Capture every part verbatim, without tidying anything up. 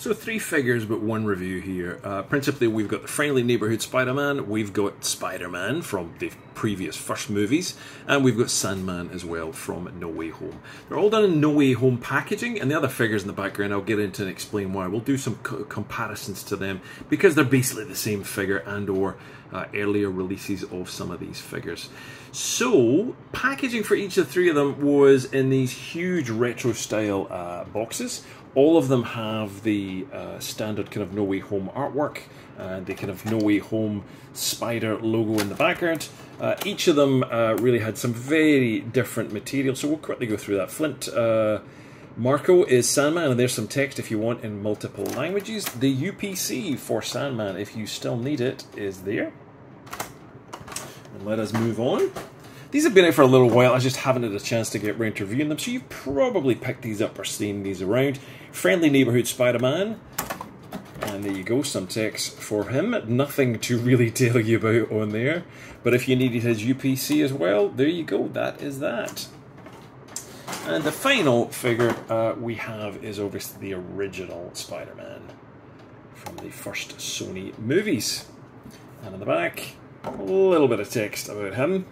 So three figures but one review here. Uh, principally we've got the Friendly Neighborhood Spider-Man, we've got Spider-Man from the previous first movies, and we've got Sandman as well from No Way Home. They're all done in No Way Home packaging, and the other figures in the background I'll get into and explain why. We'll do some co comparisons to them because they're basically the same figure and or uh, earlier releases of some of these figures. So, packaging for each of the three of them was in these huge retro style uh, boxes. All of them have the uh, standard kind of No Way Home artwork and the kind of No Way Home spider logo in the background. Uh, each of them uh, really had some very different material, so we'll quickly go through that. Flint uh, Marco is Sandman, and there's some text if you want in multiple languages. The U P C for Sandman, if you still need it, is there. And let us move on. These have been out for a little while, I just haven't had a chance to get around to reviewing them, so you've probably picked these up or seen these around. Friendly Neighborhood Spider-Man, and there you go, some text for him. Nothing to really tell you about on there, but if you needed his U P C as well, there you go, that is that. And the final figure uh, we have is obviously the original Spider-Man from the first Sony movies. And on the back, a little bit of text about him.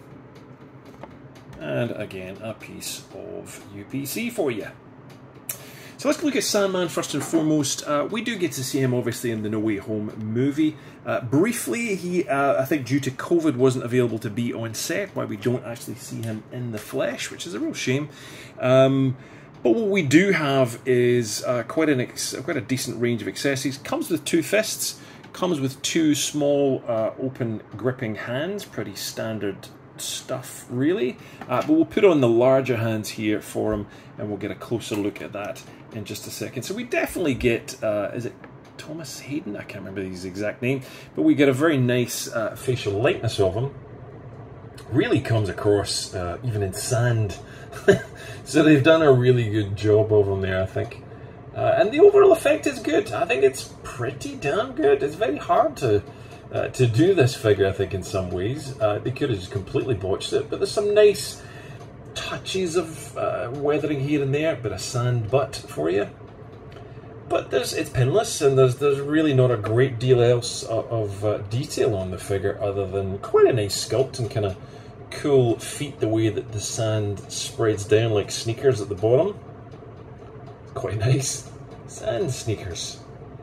And again, a piece of U P C for you. So let's look at Sandman first and foremost. Uh, we do get to see him obviously in the No Way Home movie. Uh, briefly, he, uh, I think due to COVID, wasn't available to be on set, why we don't actually see him in the flesh, which is a real shame. Um, but what we do have is uh, quite, an ex quite a decent range of accessories. Comes with two fists, comes with two small uh, open gripping hands, pretty standard stuff really, uh, but we'll put on the larger hands here for him and we'll get a closer look at that in just a second. So we definitely get, uh, is it Thomas Hayden? I can't remember his exact name, but we get a very nice uh, facial likeness of him. Really comes across uh, even in sand. So they've done a really good job of him there, I think. Uh, and the overall effect is good. I think it's pretty damn good. It's very hard to Uh, to do this figure, I think, in some ways. Uh, they could have just completely botched it, but there's some nice touches of uh, weathering here and there, a bit of sand butt for you. But there's it's pinless, and there's there's really not a great deal else of, of uh, detail on the figure other than quite a nice sculpt and kind of cool feet, the way that the sand spreads down like sneakers at the bottom. Quite nice. Sand sneakers.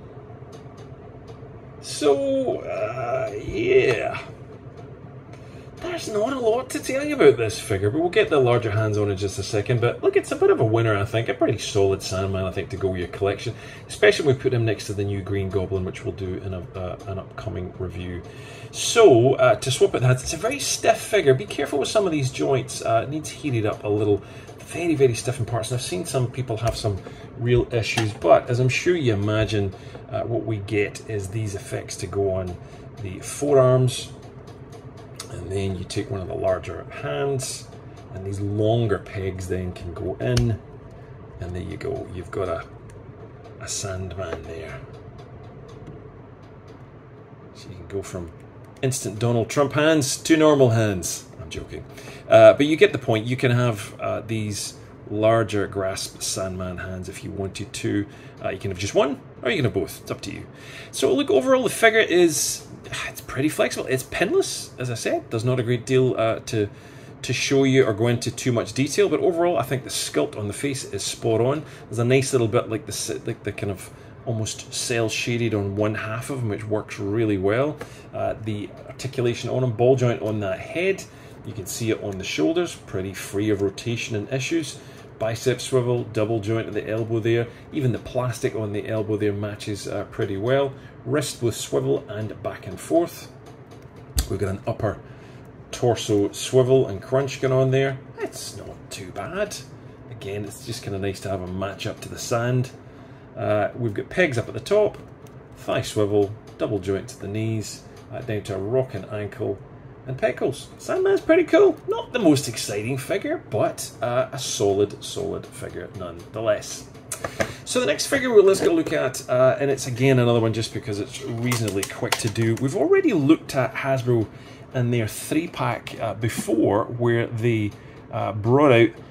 So, uh, yeah, there's not a lot to tell you about this figure, but we'll get the larger hands on in just a second. But look, it's a bit of a winner, I think, a pretty solid Sandman, I think, to go with your collection, especially when we put him next to the new Green Goblin, which we'll do in a, uh, an upcoming review. So, uh, to swap it, it's a very stiff figure. Be careful with some of these joints. Uh, it needs heated up a little. Very, very stiff in parts, and I've seen some people have some real issues, but as I'm sure you imagine, uh, what we get is these effects to go on the forearms, and then you take one of the larger hands, and these longer pegs then can go in, and there you go, you've got a, a Sandman there. So you can go from instant Donald Trump hands to normal hands. I'm joking. Uh, but you get the point. You can have uh, these larger grasp Sandman hands if you wanted to. Uh, you can have just one, or you can have both. It's up to you. So look, overall the figure is it's pretty flexible. It's pinless, as I said. There's not a great deal uh, to to show you or go into too much detail. But overall, I think the sculpt on the face is spot on. There's a nice little bit like the like the kind of almost cell shaded on one half of him, which works really well. Uh, the articulation on him, ball joint on that head. You can see it on the shoulders, pretty free of rotation and issues. Bicep swivel, double joint at the elbow there. Even the plastic on the elbow there matches uh, pretty well. Wrist with swivel and back and forth. We've got an upper torso swivel and crunch going on there. It's not too bad. Again, it's just kind of nice to have a match up to the sand. Uh, we've got pegs up at the top, thigh swivel, double joint to the knees, uh, down to a rock and ankle, and pectorals. Sandman's pretty cool. Not the most exciting figure, but uh, a solid, solid figure nonetheless. So the next figure let's go look at, uh, and it's again another one just because it's reasonably quick to do. We've already looked at Hasbro and their three pack uh, before, where they uh, brought out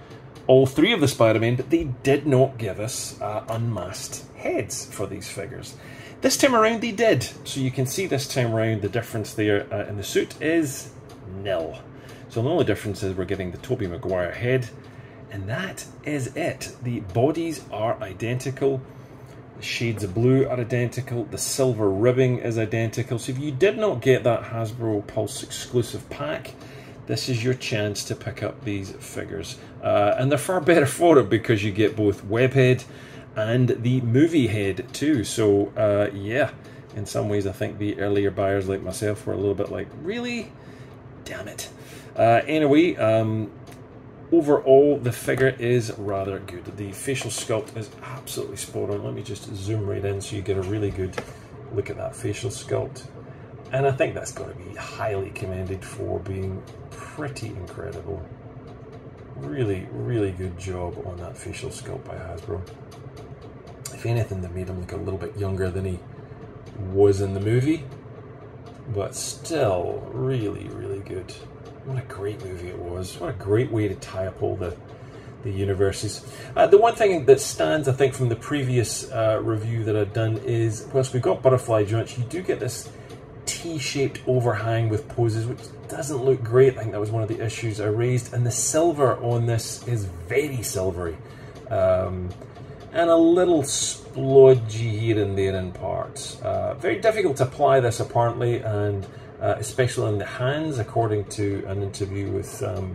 all three of the Spider-Men, but they did not give us uh, unmasked heads for these figures. This time around they did, so you can see this time around the difference there uh, in the suit is nil. So the only difference is we're getting the Tobey Maguire head, and that is it. The bodies are identical, the shades of blue are identical, the silver ribbing is identical. So if you did not get that Hasbro Pulse exclusive pack, this is your chance to pick up these figures. Uh, and they're far better for it because you get both Webhead and the movie head too. So uh, yeah, in some ways I think the earlier buyers like myself were a little bit like, really? Damn it. Uh, anyway, um, overall the figure is rather good. The facial sculpt is absolutely spot on. Let me just zoom right in so you get a really good look at that facial sculpt. And I think that's got to be highly commended for being pretty incredible. Really, really good job on that facial sculpt by Hasbro. If anything, they made him look a little bit younger than he was in the movie, but still really, really good. What a great movie it was. What a great way to tie up all the, the universes. Uh, the one thing that stands, I think, from the previous uh, review that I'd done is, whilst we've got butterfly joints, you do get this T-shaped overhang with poses, which doesn't look great. I think that was one of the issues I raised. And the silver on this is very silvery. Um, and a little splodgy here and there in parts. Uh, very difficult to apply this apparently, and uh, especially in the hands, according to an interview with um,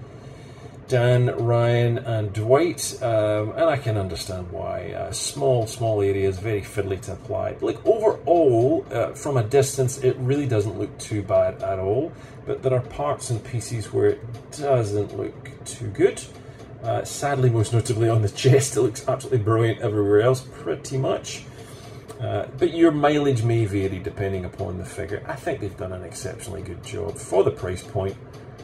Dan, Ryan and Dwight, um, and I can understand why. Uh, small, small areas, very fiddly to apply. Like overall, uh, from a distance, it really doesn't look too bad at all, but there are parts and pieces where it doesn't look too good. Uh, sadly, most notably on the chest, it looks absolutely brilliant everywhere else, pretty much. Uh, but your mileage may vary depending upon the figure. I think they've done an exceptionally good job for the price point.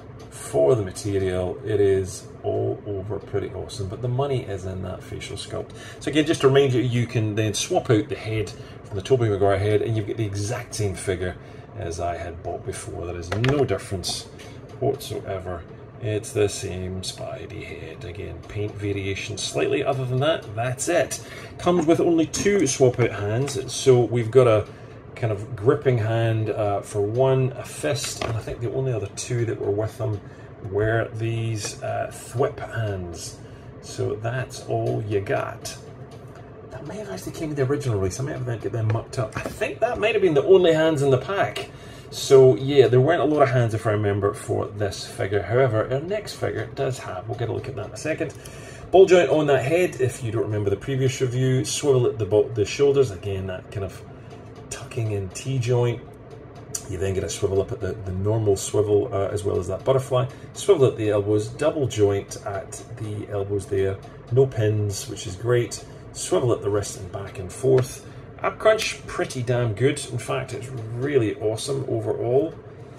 For the material, it is all over pretty awesome, but the money is in that facial sculpt. So again, just to remind you, you can then swap out the head from the Tobey Maguire head and you get the exact same figure as I had bought before. There is no difference whatsoever. It's the same Spidey head. Again, paint variation slightly. Other than that, that's it. Comes with only two swap out hands, so we've got a kind of gripping hand uh, for one, a fist, and I think the only other two that were with them were these uh, thwip hands. So that's all you got. That may have actually came with the original release. I might have then get them mucked up. I think that might have been the only hands in the pack. So yeah, there weren't a lot of hands if I remember for this figure. However, our next figure does have, we'll get a look at that in a second, ball joint on that head. If you don't remember the previous review, swivel at the, the shoulders, again that kind of tucking in T-joint. You then get a swivel up at the, the normal swivel uh, as well as that butterfly. Swivel at the elbows, double joint at the elbows there, no pins, which is great. Swivel at the wrist and back and forth. Ab crunch, pretty damn good. In fact, it's really awesome overall.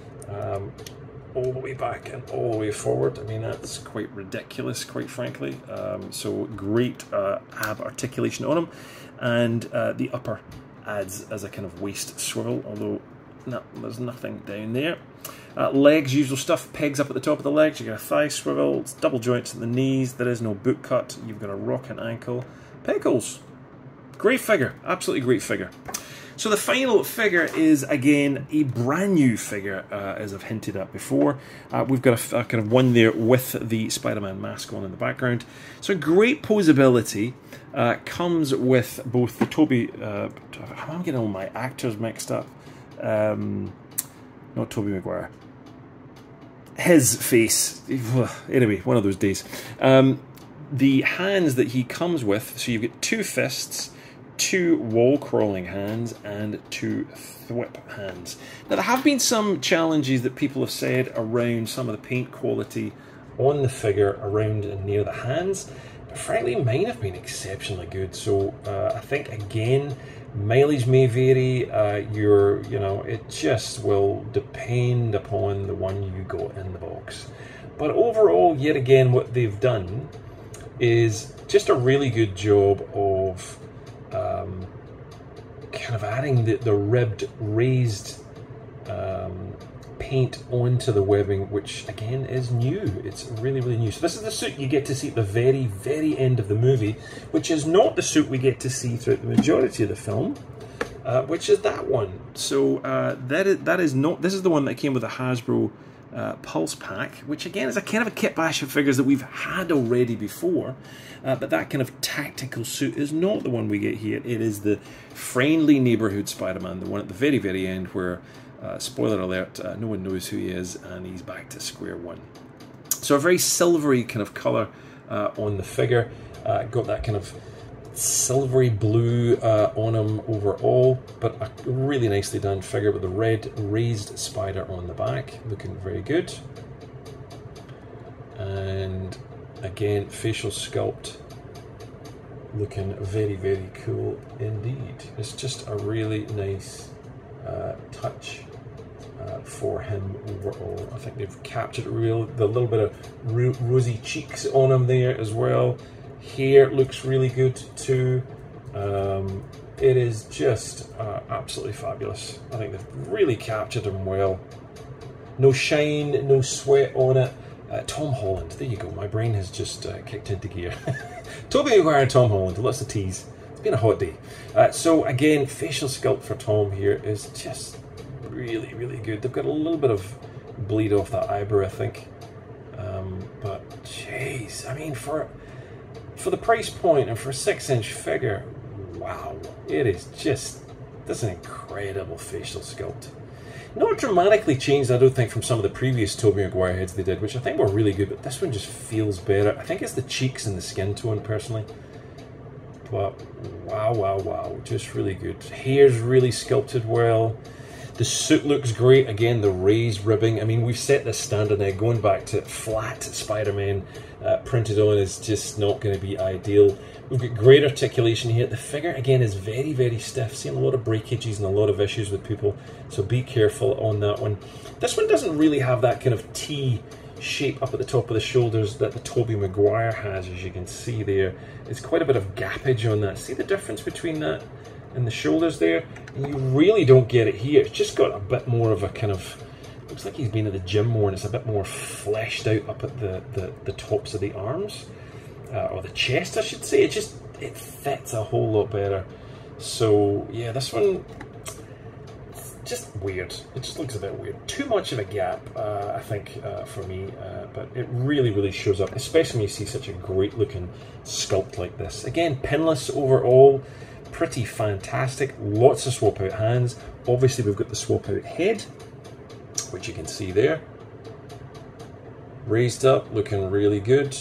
Um, all the way back and all the way forward. I mean, that's quite ridiculous, quite frankly. Um, so great uh, ab articulation on them. And uh, the upper adds as a kind of waist swivel, although no, there's nothing down there. Uh, legs, usual stuff, pegs up at the top of the legs. You got a thigh swivel, it's double joints at the knees. There is no boot cut. You've got a rock and ankle. Pickles. Great figure, absolutely great figure. So the final figure is, again, a brand new figure, uh, as I've hinted at before. Uh, we've got a, a kind of one there with the Spider-Man mask on in the background. So great posability, uh, comes with both the Tobey, uh, I'm getting all my actors mixed up. Um, not Tobey Maguire. His face, anyway, one of those days. Um, the hands that he comes with, so you've got two fists, two wall crawling hands and two thwip hands. Now there have been some challenges that people have said around some of the paint quality on the figure around and near the hands, but frankly mine have been exceptionally good. So uh, I think again mileage may vary, uh, your you know it just will depend upon the one you got in the box. But overall, yet again, what they've done is just a really good job of Um, kind of adding the, the ribbed, raised um, paint onto the webbing, which again is new. It's really, really new. So this is the suit you get to see at the very, very end of the movie, which is not the suit we get to see throughout the majority of the film, uh, which is that one. So uh, that is that is not. This is the one that came with a Hasbro uh, Pulse pack, which again is a kind of a kit bash of figures that we've had already before. Uh, but that kind of tactical suit is not the one we get here. It is the friendly neighborhood Spider-Man, the one at the very, very end where, uh, spoiler alert, uh, no one knows who he is and he's back to square one. So a very silvery kind of colour uh, on the figure. Uh, got that kind of silvery blue uh, on him overall, but a really nicely done figure with the red raised spider on the back. Looking very good. And again, facial sculpt looking very, very cool indeed. It's just a really nice uh, touch uh, for him overall. I think they've captured real the little bit of ro rosy cheeks on him there as well. Hair looks really good too. Um, it is just uh, absolutely fabulous. I think they've really captured him well. No shine, no sweat on it. Uh, Tom Holland, there you go, my brain has just uh, kicked into gear. Tobey Maguire and Tom Holland, lots of teas. It's been a hot day. Uh, so again, facial sculpt for Tom here is just really, really good. They've got a little bit of bleed off that eyebrow, I think. Um, but jeez, I mean, for, for the price point and for a six inch figure, wow, it is just, that's an incredible facial sculpt. Not dramatically changed, I don't think, from some of the previous Tobey Maguire heads they did, which I think were really good, but this one just feels better. I think it's the cheeks and the skin tone, personally. But wow, wow, wow, just really good. Hair's really sculpted well. The suit looks great. Again, the raised ribbing. I mean, we've set this standard now. Going back to flat Spider-Man uh, printed on is just not going to be ideal. We've got great articulation here. The figure, again, is very, very stiff. Seeing a lot of breakages and a lot of issues with people, so be careful on that one. This one doesn't really have that kind of T shape up at the top of the shoulders that the Tobey Maguire has, as you can see there. It's quite a bit of gappage on that. See the difference between that and the shoulders there? And you really don't get it here. It's just got a bit more of a kind of, looks like he's been at the gym more, and it's a bit more fleshed out up at the, the, the tops of the arms. Uh, or the chest, I should say. It just, it fits a whole lot better. So yeah, this one, it's just weird. It just looks a bit weird. Too much of a gap, uh, I think, uh, for me. Uh, but it really, really shows up, especially when you see such a great looking sculpt like this. Again, pinless overall, pretty fantastic. Lots of swap out hands. Obviously, we've got the swap out head, which you can see there. Raised up, looking really good.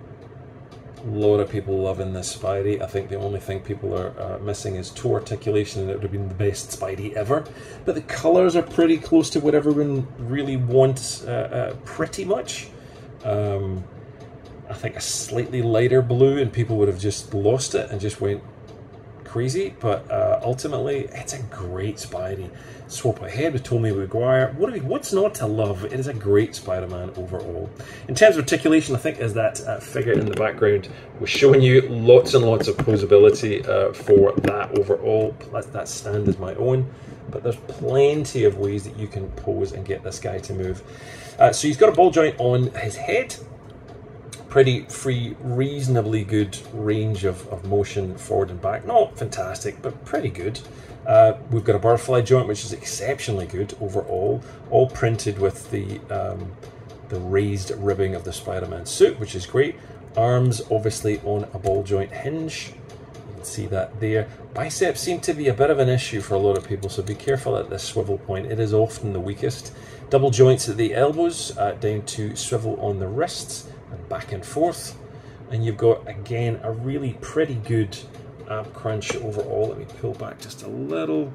A lot of people loving this Spidey. I think the only thing people are uh, missing is toe articulation, and it would have been the best Spidey ever. But the colours are pretty close to what everyone really wants, uh, uh, pretty much. Um, I think a slightly lighter blue, and people would have just lost it and just went crazy. But uh, ultimately, it's a great Spidey. Swap ahead with Tobey Maguire. What do we, what's not to love? It is a great Spider-Man overall. In terms of articulation, I think as that uh, figure in the background was showing you, lots and lots of posability uh, for that overall. That, that stand is my own, but there's plenty of ways that you can pose and get this guy to move. Uh, so he's got a ball joint on his head. Pretty free, reasonably good range of, of motion forward and back. Not fantastic, but pretty good. Uh, we've got a butterfly joint, which is exceptionally good overall, all printed with the um, the raised ribbing of the Spider-Man suit, which is great. Arms obviously on a ball joint hinge. You can see that there. Biceps seem to be a bit of an issue for a lot of people, so be careful at this swivel point. It is often the weakest. Double joints at the elbows, uh, down to swivel on the wrists, and back and forth. And you've got, again, a really pretty good ab crunch overall. Let me pull back just a little.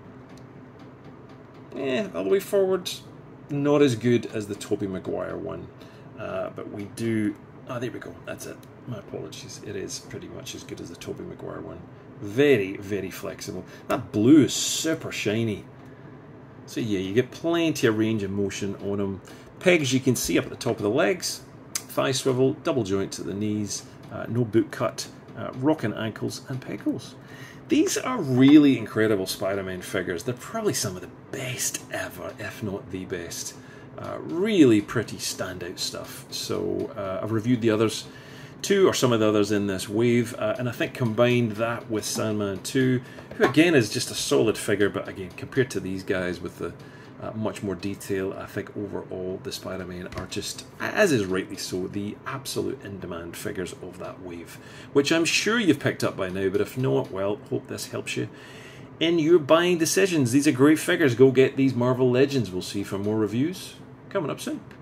Eh, all the way forward, not as good as the Tobey Maguire one. Uh, but we do, ah, there we go, that's it. My apologies, it is pretty much as good as the Tobey Maguire one. Very, very flexible. That blue is super shiny. So yeah, you get plenty of range of motion on them. Pegs you can see up at the top of the legs. Thigh swivel, double joints at the knees, uh, no boot cut, uh, rocking ankles and pegals. These are really incredible Spider-Man figures. They're probably some of the best ever, if not the best. Uh, really pretty standout stuff. So uh, I've reviewed the others, two or some of the others in this wave, uh, and I think combined that with Sandman two, who again is just a solid figure, but again compared to these guys with the uh, much more detail, I think overall the Spider-Man are just, as is rightly so, the absolute in-demand figures of that wave, which I'm sure you've picked up by now, but if not, well, hope this helps you in your buying decisions. These are great figures. Go get these Marvel Legends. We'll see for more reviews coming up soon.